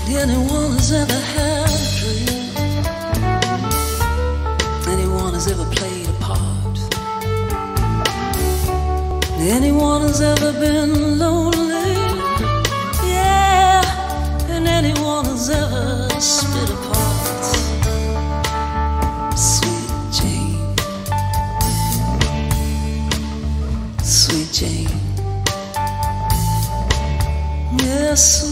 Anyone has ever had a dream, anyone has ever played a part, anyone has ever been lonely, yeah, and anyone has ever split apart. Sweet Jane, sweet Jane, yes.